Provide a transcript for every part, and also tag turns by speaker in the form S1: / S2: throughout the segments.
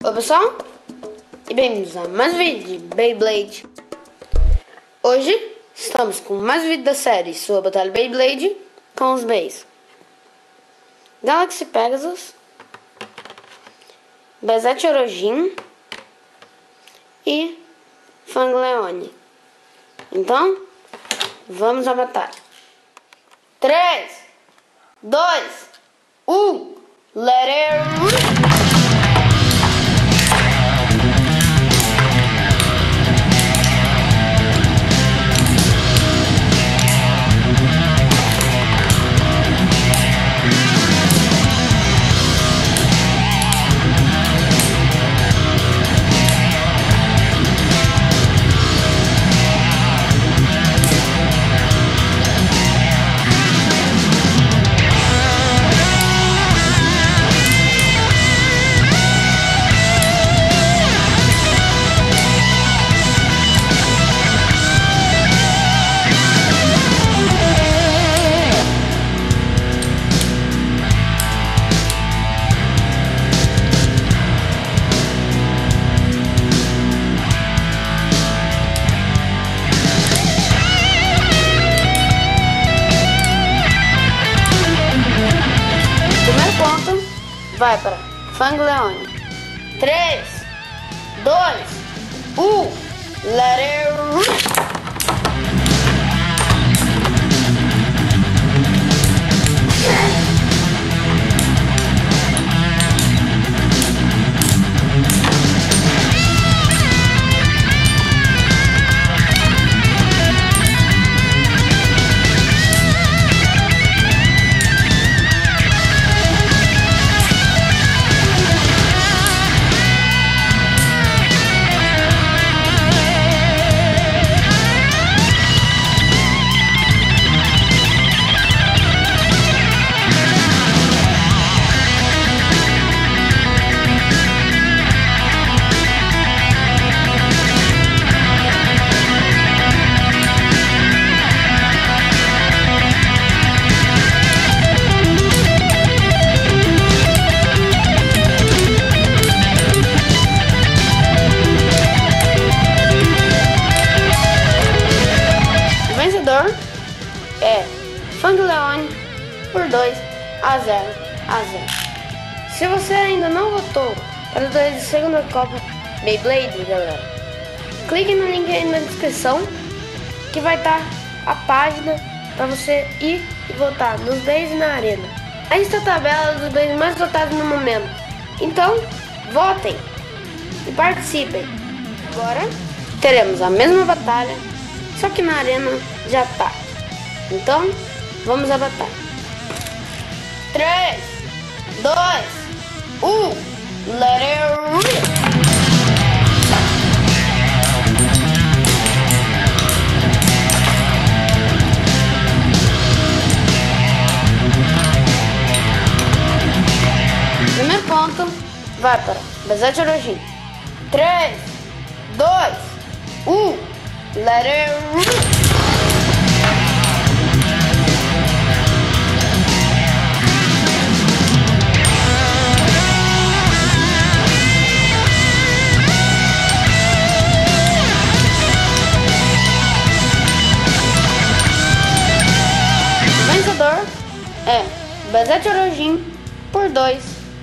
S1: Oi pessoal, e bem-vindos a mais um vídeo de Beyblade. Hoje estamos com mais um vídeo da série sobre a Batalha Beyblade com os Beys Galaxy Pegasus, Bezete Orojin e Fangleone. Então, vamos à batalha. 3, 2, 1, let it... Vai para Fangleone. 3, 2, 1, let it... é Fangleone por 2-0. Se você ainda não votou para os dois de segunda Copa Beyblade, galera, clique no link aí na descrição que vai estar a página para você ir e votar nos Beys e na Arena. Aí está a tabela dos Beys mais votados no momento. Então, votem e participem. Agora teremos a mesma batalha, só que na Arena de ataque. Então, vamos à batalha. 3, 2, 1, let it rip! Primeiro ponto vai para Bezete Orojin. 3, 2, 1, let it rip! É Bezete Orojin por 2-0.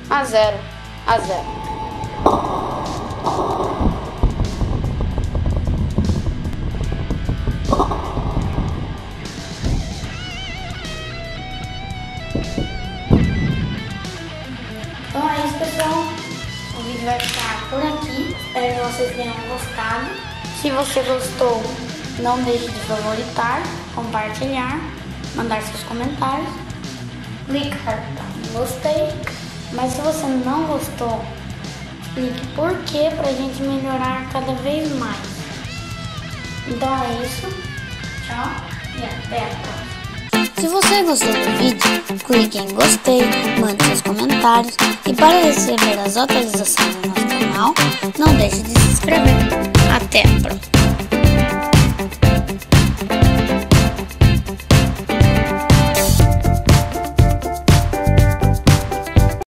S2: Então é isso, pessoal. O vídeo vai ficar por aqui. Espero que vocês tenham gostado. Se você gostou, não deixe de favoritar, compartilhar, mandar seus comentários, clicar em gostei. Mas se você não gostou, explique por que, pra gente melhorar cada vez mais. Então é isso. Tchau e até a próxima.
S3: Se você gostou do vídeo, clique em gostei, mande seus comentários e para receber as atualizações do nosso canal, não deixe de se inscrever. Até a próxima.